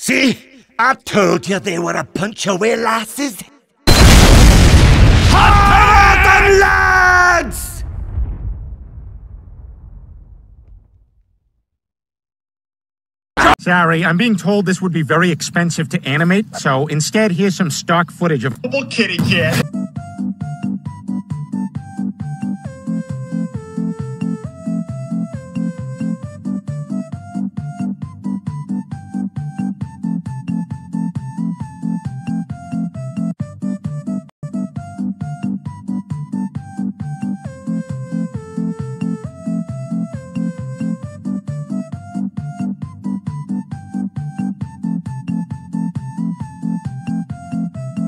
See? I told you they were a bunch of wee lasses. Hot them, lads! Sorry, I'm being told this would be very expensive to animate, so instead here's some stock footage of Kitty cat.